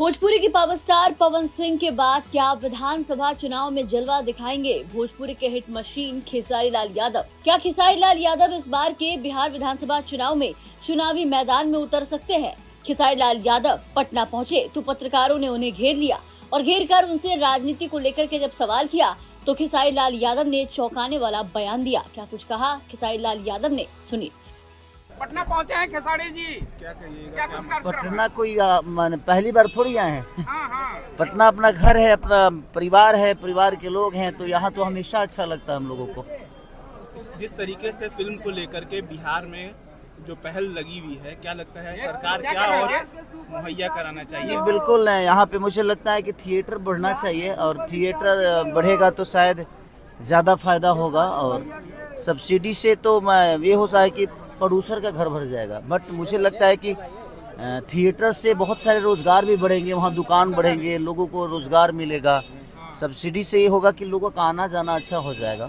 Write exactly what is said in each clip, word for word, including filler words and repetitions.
भोजपुरी की power star Pawan Singh के बाद क्या विधानसभा चुनाव में जलवा दिखाएंगे भोजपुरी के हिट मशीन खेसारी लाल यादव? क्या खेसारी लाल यादव इस बार के बिहार विधानसभा चुनाव में चुनावी मैदान में उतर सकते हैं? खेसारी लाल यादव पटना पहुंचे तो पत्रकारों ने उन्हें घेर लिया और घेर कर उनसे राजनीति को लेकर के जब सवाल किया तो खेसारी लाल यादव ने चौंकाने वाला बयान दिया। क्या कुछ कहा खेसारी लाल यादव ने, सुनिए। पटना पहुंचे हैं खेसारी जी, क्या कहिएगा? क्या कुछ पटना कोई मान पहली बार थोड़ी आए हैं। हाँ हाँ। पटना अपना घर है, अपना परिवार है, परिवार के लोग हैं, तो यहाँ तो हमेशा अच्छा लगता है हम लोगों को। जिस तरीके से फिल्म को लेकर के बिहार में जो पहल लगी हुई है, क्या लगता है सरकार क्या और मुहैया कराना चाहिए? बिल्कुल है, यहाँ पे मुझे लगता है कि थिएटर बढ़ना चाहिए और थिएटर बढ़ेगा तो शायद ज़्यादा फायदा होगा। और सब्सिडी से तो ये होता है कि प्रोड्यूसर का घर भर जाएगा, बट मुझे लगता है कि थिएटर से बहुत सारे रोजगार भी बढ़ेंगे, वहाँ दुकान बढ़ेंगे, लोगों को रोजगार मिलेगा। सब्सिडी से ये होगा कि लोगों का आना जाना अच्छा हो जाएगा,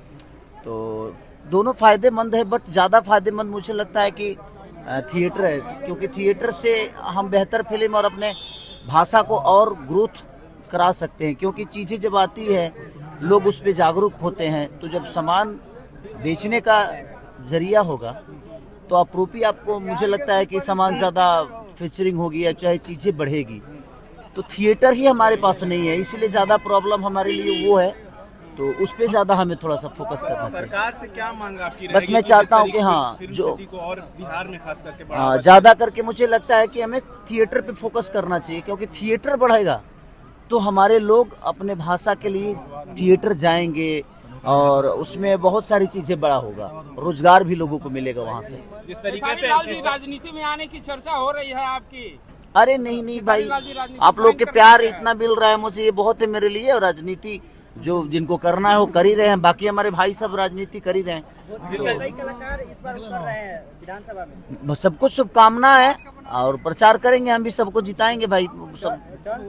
तो दोनों फायदेमंद है। बट ज़्यादा फायदेमंद मुझे लगता है कि थिएटर है, क्योंकि थिएटर से हम बेहतर फिल्म और अपने भाषा को और ग्रोथ करा सकते हैं। क्योंकि चीज़ें जब आती है लोग उस पर जागरूक होते हैं, तो जब सामान बेचने का जरिया होगा तो अप्रोपी आपको मुझे लगता है कि सामान ज़्यादा फीचरिंग होगी या चाहे चीज़ें बढ़ेगी। तो थिएटर ही हमारे पास नहीं है, इसीलिए ज़्यादा प्रॉब्लम हमारे लिए वो है, तो उस पे ज़्यादा हमें थोड़ा सा फोकस करना चाहिए। सरकार से क्या मांग आपकी? बस मैं चाहता हूँ कि हाँ, जो को और बिहार में खास करके हाँ ज़्यादा करके मुझे लगता है कि हमें थिएटर पे फोकस करना चाहिए, क्योंकि थिएटर बढ़ेगा तो हमारे लोग अपने भाषा के लिए थिएटर जाएंगे और उसमें बहुत सारी चीजें बड़ा होगा, रोजगार भी लोगों को मिलेगा वहाँ से। जिस तरीके से राजनीति में आने की चर्चा हो रही है आपकी। अरे नहीं नहीं भाई, आप लोग के प्यार इतना मिल रहा है मुझे, ये बहुत है मेरे लिए। और राजनीति जो जिनको करना है वो कर ही रहे हैं, बाकी हमारे भाई सब राजनीति कर ही रहे हैं। कई कलाकार इस बार उतर रहे हैं विधानसभा में। सबको शुभकामना है और प्रचार करेंगे, हम भी सबको जिताएंगे भाई सब।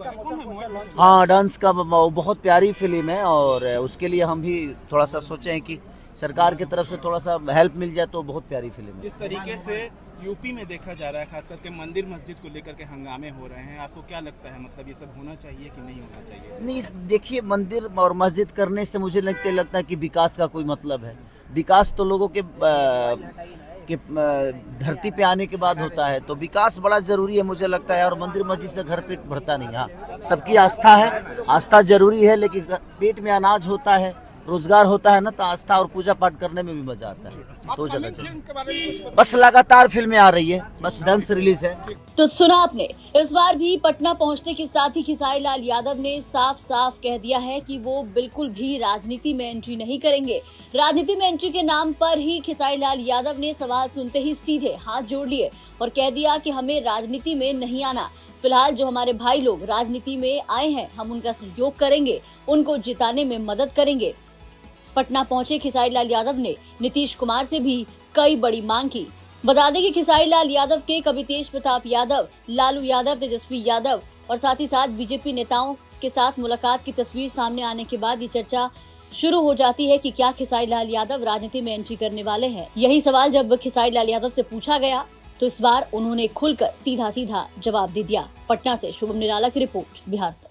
हाँ, डांस का बहुत प्यारी फिल्म है और उसके लिए हम भी थोड़ा सा सोचे हैं कि सरकार की तरफ से थोड़ा सा हेल्प मिल जाए तो बहुत प्यारी फिल्म है। जिस तरीके से यूपी में देखा जा रहा है, खास करके मंदिर मस्जिद को लेकर के हंगामे हो रहे हैं, आपको क्या लगता है, मतलब ये सब होना चाहिए कि नहीं होना चाहिए? नहीं, देखिए, मंदिर और मस्जिद करने से मुझे लगता लगता है कि विकास का कोई मतलब है। विकास तो लोगों के कि धरती पे आने के बाद होता है, तो विकास बड़ा जरूरी है मुझे लगता है। और मंदिर मस्जिद से घर पेट भरता नहीं। हाँ, सबकी आस्था है, आस्था जरूरी है, लेकिन पेट में अनाज होता है, रोजगार होता है ना, तो आस्था और पूजा पाठ करने में भी मजा आता है। तो ज्यादा बस लगातार फिल्में आ रही है, बस डांस रिलीज है। तो सुना आपने, इस बार भी पटना पहुंचने के साथ ही खेसारी लाल यादव ने साफ साफ कह दिया है कि वो बिल्कुल भी राजनीति में एंट्री नहीं करेंगे। राजनीति में एंट्री के नाम पर ही खेसारी लाल यादव ने सवाल सुनते ही सीधे हाथ जोड़ लिए और कह दिया कि हमें राजनीति में नहीं आना। फिलहाल जो हमारे भाई लोग राजनीति में आए हैं, हम उनका सहयोग करेंगे, उनको जिताने में मदद करेंगे। पटना पहुंचे खेसारी लाल यादव ने नीतीश कुमार से भी कई बड़ी मांग की। बता दें कि खेसारी लाल यादव के कवि तेज प्रताप यादव, लालू यादव, तेजस्वी यादव और साथ ही साथ बीजेपी नेताओं के साथ मुलाकात की तस्वीर सामने आने के बाद ये चर्चा शुरू हो जाती है कि क्या खेसारी लाल यादव राजनीति में एंट्री करने वाले हैं। यही सवाल जब खेसारी लाल यादव से पूछा गया तो इस बार उन्होंने खुलकर सीधा सीधा जवाब दे दिया। पटना से शुभम निराला की रिपोर्ट, बिहार।